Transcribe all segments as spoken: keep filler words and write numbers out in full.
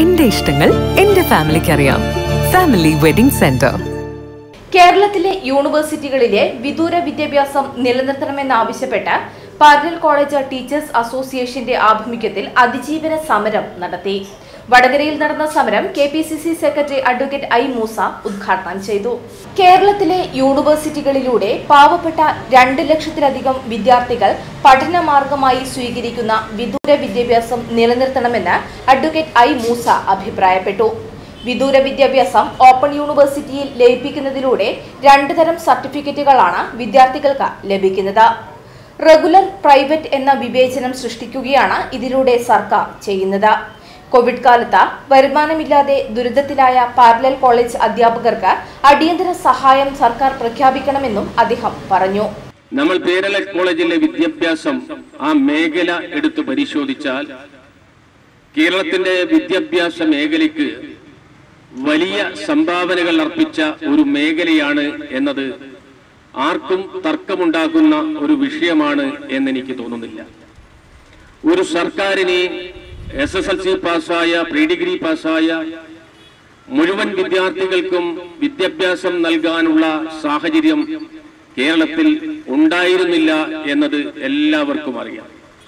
എന്റെ ഇഷ്ടങ്ങൾ എന്റെ ഫാമിലിക്ക് അറിയാം. Family wedding centre. കേരളത്തിലെ യൂണിവേഴ്സിറ്റികളിലെ വിദൂര വിദ്യാഭ്യാസം നിലനിർത്തണമെന്നാവശ്യപ്പെട്ട് പാരലൽ കോളേജ് ടീച്ചേഴ്സ് അസോസിയേഷന്റെ ആഭിമുഖ്യത്തിൽ അതിജീവന സമരം നടത്തി. വടകരയിൽ നടന്ന സമരം K P C C secretary advocate I Moosa ഉദ്ഘാടനം ചെയ്തു. കേരളത്തിലെ യൂണിവേഴ്സിറ്റികളിലൂടെ പാവപ്പെട്ട രണ്ട് ലക്ഷത്തിലധികം വിദ്യാർത്ഥികൾ പഠനമാർഗമായി സ്വീകരിക്കുന്ന വിദൂര വിദ്യാഭ്യാസം നിലനിർത്തണമെന്ന് അഡ്വക്കേറ്റ് ഐ മൂസ അഭിപ്രായപ്പെട്ടു. വിദൂര വിദ്യാഭ്യാസം ഓപ്പൺ യൂണിവേഴ്സിറ്റിയിൽ ലയിപ്പിക്കുന്നതിലൂടെ രണ്ട് തരം സർട്ടിഫിക്കറ്റുകളാണ് വിദ്യാർത്ഥികൾക്ക് ലഭിക്കുന്നത്. റെഗുലർ, പ്രൈവറ്റ് എന്ന വിവേചനം സൃഷ്ടിക്കുകയാണ് ഇതിലൂടെ സർക്കാർ ചെയ്യുന്നത്. കോവിഡ് കാലത്ത് വരുമാനമില്ലാതെ ദുരിതത്തിലായ പാരലൽ കോളേജ് അധ്യാപകർക്ക് അടിയന്തര സഹായം സർക്കാർ പ്രഖ്യാപിക്കണമെന്നും അദ്ദേഹം പറഞ്ഞു. നമ്മൾ പാരലൽ കോളേജിലെ വിദ്യാഭ്യാസം ആ മേഖല എടുത്തു പരിശോധിച്ചാൽ കേരളത്തിന്റെ വിദ്യാഭ്യാസ മേഖലയ്ക്ക് വലിയ സംഭാവനകൾ അർപ്പിച്ച ഒരു മേഖലയാണ് എന്നത് ആർക്കും തർക്കമുണ്ടാക്കുന്ന ഒരു വിഷയമാണ് എന്നെനിക്ക് തോന്നുന്നില്ല. ഒരു സർക്കാരിനെ എസ് എസ് എൽ സി പാസ്സായ, പ്രീ ഡിഗ്രി പാസ്സായ മുഴുവൻ വിദ്യാർത്ഥികൾക്കും വിദ്യാഭ്യാസം നൽകാനുള്ള സാഹചര്യം കേരളത്തിൽ ഉണ്ടായിരുന്നില്ല എന്നത് എല്ലാവർക്കും അറിയാം.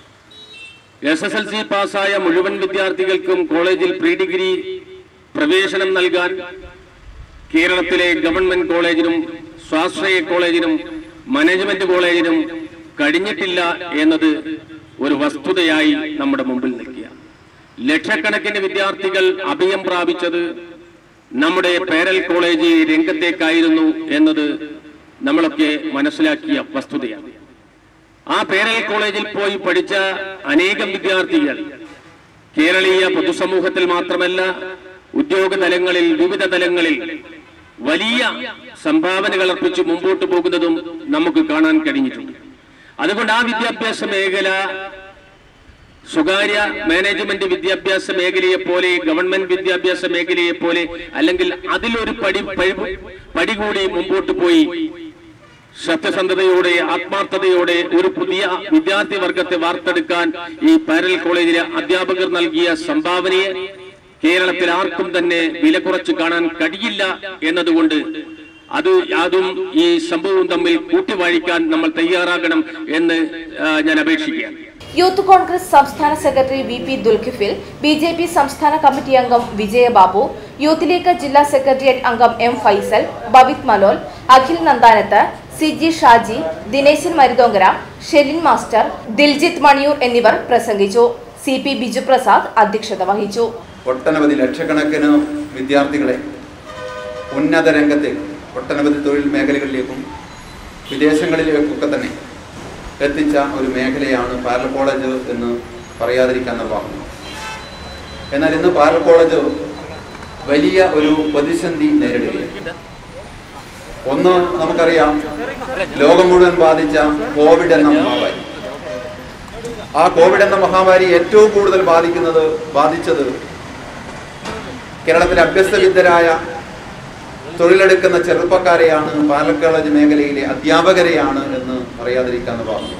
എസ് എസ് എൽ സി പാസ്സായ മുഴുവൻ വിദ്യാർത്ഥികൾക്കും കോളേജിൽ പ്രീ ഡിഗ്രി പ്രവേശനം നൽകാൻ കേരളത്തിലെ ഗവൺമെന്റ് കോളേജിനും സ്വാശ്രയ കോളേജിനും മാനേജ്മെന്റ് കോളേജിനും കഴിഞ്ഞിട്ടില്ല എന്നത് ഒരു വസ്തുതയായി നമ്മുടെ മുമ്പിൽ നിൽക്കുക. ലക്ഷക്കണക്കിന് വിദ്യാർത്ഥികൾ അഭയം പ്രാപിച്ചത് നമ്മുടെ പാരലൽ കോളേജ് രംഗത്തേക്കായിരുന്നു എന്നത് നമ്മളൊക്കെ മനസ്സിലാക്കിയ വസ്തുതയാണ്. ആ പാരലൽ കോളേജിൽ പോയി പഠിച്ച അനേകം വിദ്യാർത്ഥികൾ കേരളീയ പൊതുസമൂഹത്തിൽ മാത്രമല്ല ഉദ്യോഗ തലങ്ങളിൽ, വിവിധ തലങ്ങളിൽ വലിയ സംഭാവനകൾ അർപ്പിച്ച് മുമ്പോട്ട് പോകുന്നതും നമുക്ക് കാണാൻ കഴിഞ്ഞിട്ടുണ്ട്. അതുകൊണ്ട് ആ വിദ്യാഭ്യാസ മേഖല സ്വകാര്യ മാനേജ്മെന്റ് വിദ്യാഭ്യാസ മേഖലയെ പോലെ, ഗവൺമെന്റ് വിദ്യാഭ്യാസ മേഖലയെ പോലെ അല്ലെങ്കിൽ അതിലൊരു പടി പടി കൂടി മുമ്പോട്ട് പോയി സത്യസന്ധതയോടെ, ആത്മാർത്ഥതയോടെ ഒരു പുതിയ വിദ്യാർത്ഥി വർഗത്തെ വാർത്തെടുക്കാൻ ഈ പാരലൽ കോളേജിലെ അധ്യാപകർ നൽകിയ സംഭാവനയെ കേരളത്തിൽ ആർക്കും തന്നെ വില കുറച്ച് കാണാൻ കഴിയില്ല എന്നതുകൊണ്ട് അത് അതും ഈ സംഭവവും തമ്മിൽ കൂട്ടിവാഴിക്കാൻ നമ്മൾ തയ്യാറാകണം എന്ന് ഞാൻ അപേക്ഷിക്കുകയാണ്. യൂത്ത് കോൺഗ്രസ് സംസ്ഥാന secretary V P Dulkhifil, B J P സംസ്ഥാന കമ്മിറ്റി അംഗം വിജയബാബു, യൂത്ത് ലീഗ് ജില്ലാ സെക്രട്ടേറിയറ്റ് അംഗം M Faisal, Babith Malol, Akhil Nandanath, C G Shaji, Dineshan Maruthonkara, Shelin master, Diljith Maniyoor എന്നിവർ പ്രസംഗിച്ചു. സി പി ബിജു പ്രസാദ് അധ്യക്ഷത വഹിച്ചു. ഒട്ടനവധി ലക്ഷക്കണക്കിന് വിദ്യാർത്ഥികളെ ഉന്നത രംഗത്തേക്ക്, ഒട്ടനവധി തൊഴിൽ മേഖലകളിലേക്കും വിദേശങ്ങളിലേക്കൊക്കെ തന്നെ എത്തിച്ച ഒരു മേഖലയാണ് പാരലൽ കോളേജ് എന്ന് പറയാതിരിക്കാൻ നിർവാഹം. എന്നാൽ ഇന്ന് പാരലൽ കോളേജ് വലിയ ഒരു പ്രതിസന്ധി നേരിടുകയാണ്. ഒന്ന് നമുക്കറിയാം, ലോകം മുഴുവൻ ബാധിച്ച കോവിഡ് എന്ന മഹാമാരി. ആ കോവിഡ് എന്ന മഹാമാരി ഏറ്റവും കൂടുതൽ ബാധിക്കുന്നത് ബാധിച്ചത് കേരളത്തിലെ അഭ്യസ്തവിദ്യരായ തൊഴിലെടുക്കുന്ന ചെറുപ്പക്കാരെയാണ്, പാരലൽ കോളേജ് മേഖലയിലെ അധ്യാപകരെയാണ് എന്ന് അറിയാതിരിക്കാൻ പറഞ്ഞു.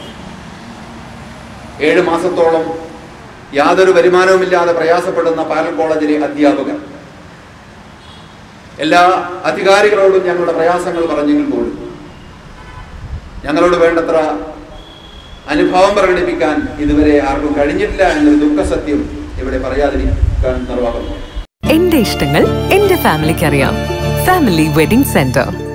ഏഴ് മാസത്തോളം യാതൊരു വരുമാനവുമില്ലാതെ പ്രയാസപ്പെടുന്ന പാരലൽ കോളേജിലെ അധ്യാപകർ എല്ലാ അധികാരികളോടും ഞങ്ങളുടെ പ്രയാസങ്ങൾ പറഞ്ഞെങ്കിൽ പോലും ഞങ്ങളോട് വേണ്ടത്ര അനുഭവം പ്രകടിപ്പിക്കാൻ ഇതുവരെ ആർക്കും കഴിഞ്ഞിട്ടില്ല എന്നൊരു ദുഃഖസത്യം ഇവിടെ പറയാതിരിക്കാൻ നിർവാഹം. എന്റെ ഇഷ്ടങ്ങൾ എന്റെ ഫാമിലിക്ക് അറിയാം. Family wedding centre.